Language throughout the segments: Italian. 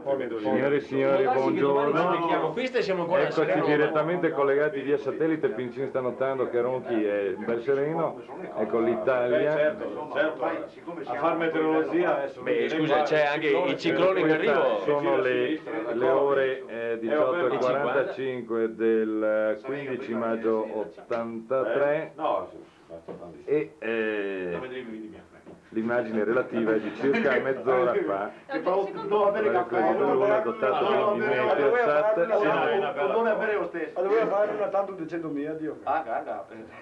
Signore e signori, buongiorno. Eccoci direttamente collegati via satellite. Pincin sta notando che Ronchi è ben sereno. Ecco l'Italia. Certo. A far meteorologia adesso. Beh, scusa, c'è anche i cicloni in arrivo. Sono le ore 18:45 del 15 maggio 83 e l'immagine relativa è di circa mezz'ora fa. L'una dotato di Meteosat. Non è vero stesso. Doveva fare una tanto di 100.000, Dio. Caga.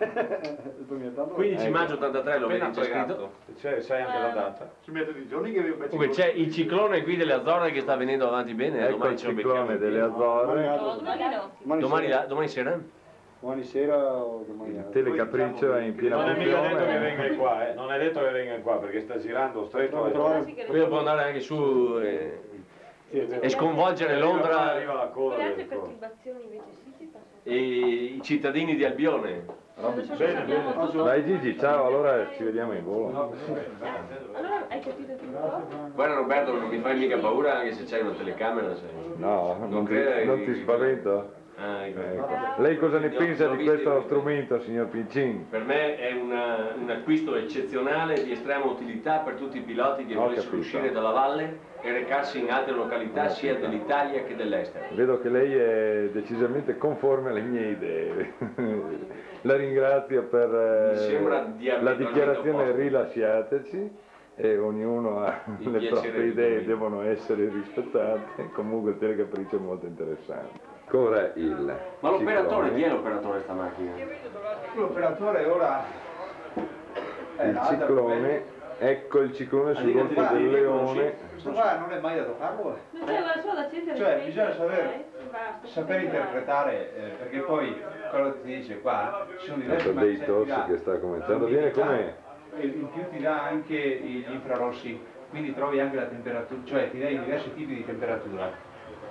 15 maggio 83 lo vedi, c'è scritto. Sai anche la data. Ci metto di giorni che io Comunque c'è il ciclone qui delle Azzorre che sta venendo avanti bene. Ecco il ciclone delle Azzorre. Domani sera? Domani sera o domani. Il Telecapriccio è in piena non è mica detto che funzione. venga qua, non è detto che venga qua perché sta girando stretto. Poi può andare anche su e sconvolgere Londra Arriva la coda. Le altre perturbazioni invece sì si possono. e i cittadini di Albione. Bene. Dai Gigi, ciao, allora ci vediamo in volo. Allora hai capito tutto? Guarda Roberto, non mi fai mica paura anche se c'hai una telecamera. No, non ti spavento? Ecco. Lei cosa ne pensa di questo strumento, signor Pincin? Per me è un acquisto eccezionale di estrema utilità per tutti i piloti che volessero uscire dalla valle e recarsi in altre località sia dell'Italia che dell'estero. Vedo che lei è decisamente conforme alle mie idee. La ringrazio per la dichiarazione rilasciateci e ognuno ha le proprie idee, devono essere rispettate. Comunque il Telecapriccio è molto interessante. Ancora il Ma l'operatore, ciclone. chi è l'operatore sta macchina? L'operatore ora Il ciclone, ecco il ciclone sul golfo del Leone. questo qua non è mai da toccarlo. Non c'è la sua da accendere. Cioè bisogna saper interpretare, perché poi quello che ti dice qua ci sono diversi Ecco dei tossi che sta cominciando. Viene com'è? E in più ti dà anche gli infrarossi, quindi trovi anche la temperatura, cioè ti dà i diversi tipi di temperatura.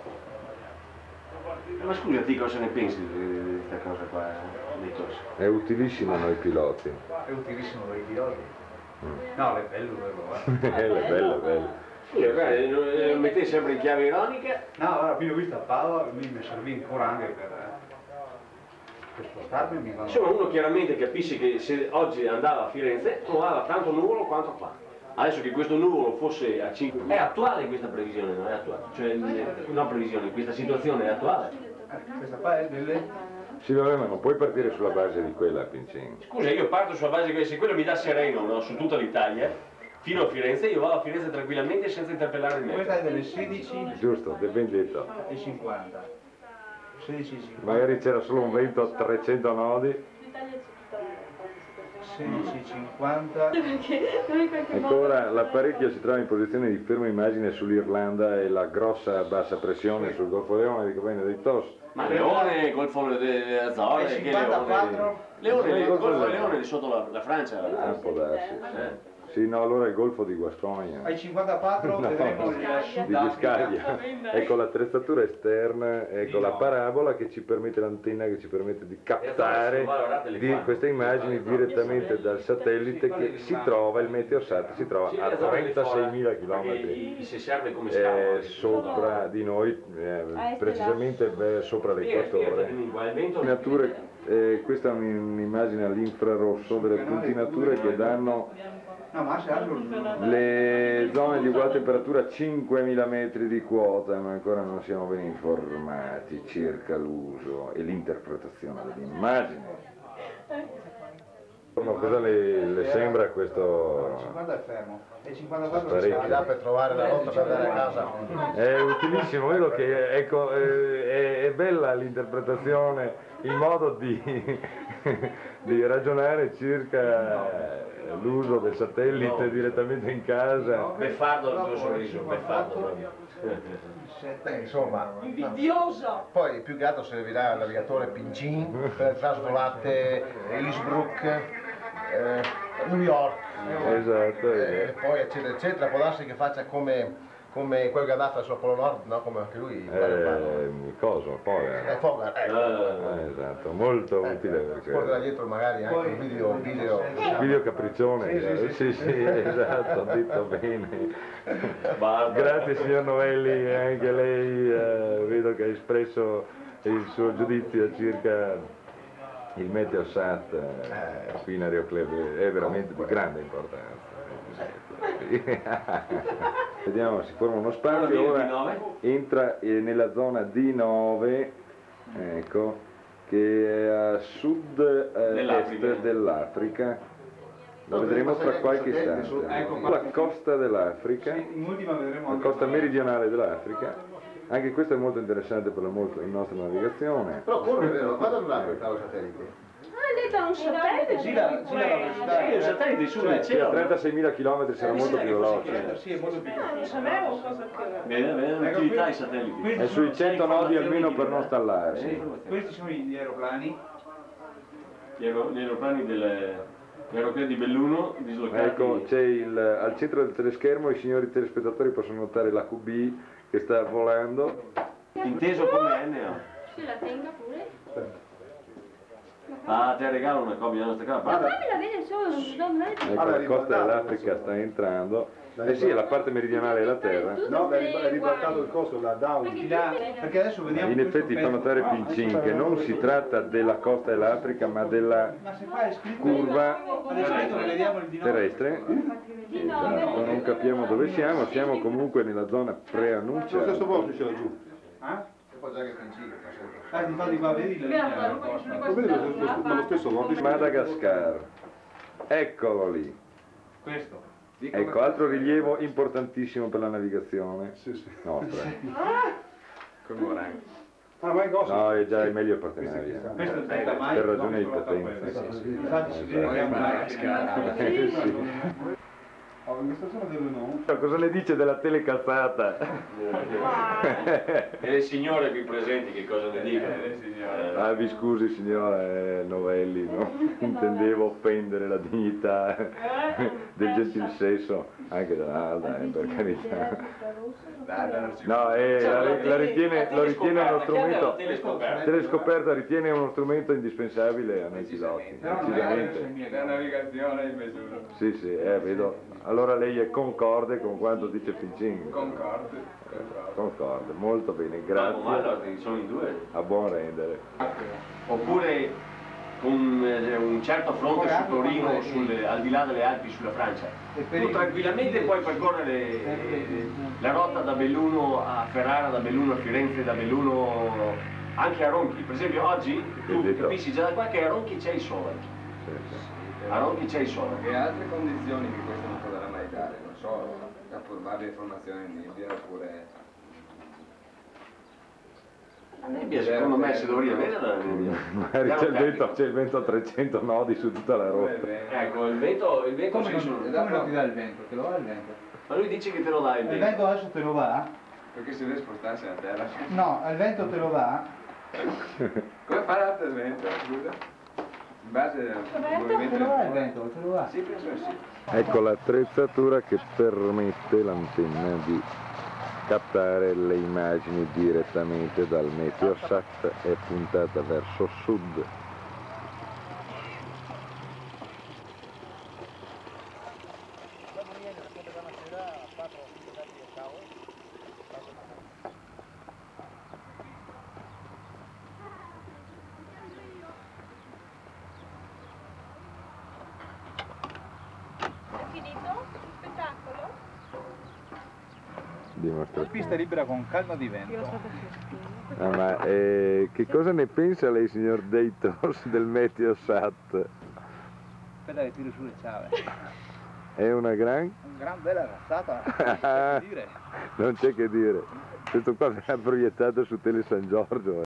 Ma scusa, ti cosa ne pensi di questa cosa qua, dei tossi? È utilissimo a noi piloti. È utilissimo per i piloti. No, è bello, È bello. Scusa, lo mettete sempre in chiave ironica? No, ora qui ho visto a Padova, mi servì ancora anche per spostarmi. Insomma, uno chiaramente capisce che se oggi andava a Firenze trovava tanto nuvolo quanto qua. Adesso che questo nuvolo fosse a 5... È attuale questa previsione, non è attuale? Cioè, no previsione, questa situazione è attuale? Questa qua è delle... Sì, vabbè, ma non puoi partire sulla base di quella, Pincin. Scusa, io parto sulla base che se quello mi dà sereno, no, su tutta l'Italia, fino a Firenze, io vado a Firenze tranquillamente senza interpellare il Questa meteo. è delle 16 Giusto, ben detto. e 50. 16 e 50. Magari c'era solo un vento a 300 nodi. L'Italia c'è tutta la 16 e 50. perché noi in qualche Ecco, modo. ora l'apparecchio si trova in posizione di ferma immagine sull'Irlanda e la grossa bassa pressione sul Golfo Leone, dico bene, dei TOS. Ma Leone, Golfo delle Azzorre, che Leone? 54. Leone, il Golfo Golfo del Leone è sotto la Francia. Può darsi. Sì, no, allora è il Golfo di Guascogna. Ai 54 vedremo il Di Biscaglia. Ecco l'attrezzatura esterna, ecco la parabola che ci permette, l'antenna che ci permette di captare queste immagini direttamente dal satellite che si trova, il Meteosat si trova a 36.000 km Se serve come scavo. sopra di noi, precisamente sopra l'equatore. Questa è un'immagine all'infrarosso delle puntinature che danno No, ma se altro le zone di uguale temperatura a 5.000 metri di quota, ma ancora non siamo ben informati circa l'uso e l'interpretazione dell'immagine. Cosa le sembra questo? 50 è fermo e 54 apparecchio? è Per trovare la rotta per andare a casa. È utilissimo, vedo che ecco, è bella l'interpretazione, il modo di ragionare circa l'uso del satellite direttamente in casa. Beffardo il tuo sorriso, beffardo proprio. Insomma, Invidioso! poi più che altro servirà il navigatore Pincin per le trasvolate Innsbruck, New York, Esatto, e poi eccetera eccetera. Può darsi che faccia come come quello che ha dato sul Polo Nord, no? Come anche lui. Il coso, poi. Fogar, Esatto, molto utile Porta perché. dietro magari anche un video. Video capriccione, sì, esatto, ha detto bene. Grazie signor Novelli, anche lei vedo che ha espresso il suo giudizio circa il Meteosat qui in Aereo Club, è veramente di grande importanza. Vediamo, si forma uno spazio, ora entra nella zona D9, ecco, che è a sud-est dell'Africa, lo vedremo fra qualche istante. La costa dell'Africa, la costa meridionale dell'Africa, anche questo è molto interessante per la nostra navigazione. Però corre, vero? Vado all'Africa lo satellite. Hai detto un satellite? Gira la velocità. Sì, un satellite su nel Sì, a cielo. 36.000 km sarà molto più veloce. Sì, è molto più. Non sapevo cosa che era. Vede l'utilità dei satelliti. È sui 100 nodi almeno per non stallare. Questi sono gli aeroplani. Gli aeroplani dell'aeroplano di Belluno dislocati. Ecco, c'è al centro del teleschermo, i signori telespettatori possono notare la QB che sta volando. Inteso come NO. Se la tenga pure. Ah, te regalo una copia della nostra Ma capa. fammi la vedere solo, non è Ecco, la costa dell'Africa sta entrando. Eh sì, è la parte meridionale della Terra. No, è ribaltato il coso, la down. Di là, perché adesso vediamo In questo effetti fa pezzo notare qua. Pincin che non si tratta della costa dell'Africa ma della Ma se qua è scritto curva adesso che vediamo il di nuovo. terrestre. Esatto, non capiamo dove siamo comunque nella zona Lo stesso preannunciata. posto c'è laggiù. Ah? Che Difatti qua vedi la linea della costa. Lo vedi lo stesso vortice? Madagascar, eccolo lì. Questo. Ecco, altro rilievo importantissimo per la navigazione Sì, sì. nostra. Ah, ma è cosa? No, è meglio partire via. Questo è il Delta Mike. Per ragione di potenza. Infatti si vede che è un Madagascar. Sì. Oh, in questa zona dove no? Cosa ne dice della telecazzata? E le signore qui presenti che cosa ne dicono? Ah, vi scusi signora Novelli, non intendevo offendere la dignità del gentil sesso, anche dai, per carità. No, lo ritiene uno strumento, telescoperta ritiene uno strumento indispensabile a noi piloti, decisamente. La navigazione in misura. Sì, vedo. Allora lei è concorde con quanto dice Pincin? Concorde, molto bene, grazie. Sono in due. A buon rendere. Oppure con un certo fronte su Torino, al di là delle Alpi, sulla Francia. Tu tranquillamente puoi percorrere la rotta da Belluno a Ferrara, da Belluno a Firenze, da Belluno anche a Ronchi. Per esempio oggi tu capisci già da qua che a Ronchi c'è il sole. A Ronchi c'è il sole. E altre condizioni che questo non potrà mai dare, non so, da formare informazioni in Libia oppure... La nebbia secondo me si dovrebbe avere la nebbia. Magari c'è il vento a 300 nodi su tutta la rotta. Ecco, il vento Come sì, non ti dà il vento? Te lo va il vento? ma lui dice che te lo dà il Il vento. vento adesso te lo va? Perché si deve spostarsi a terra. No, il vento te lo va? Come fa l'altro il vento, scusa? In base al movimento Te lo va il del vento? Te lo va? Sì, penso di sì. Ecco l'attrezzatura che permette l'antenna di captare le immagini direttamente dal Meteosat, è puntata verso sud. La pista è libera con calma di vento. Ah, ma che cosa ne pensa lei, signor Deitos, del Meteosat? Aspetta che tiro su le ciave. È una gran... Una gran bella cazzata. Non c'è che dire. Questo qua verrà proiettato su Tele San Giorgio.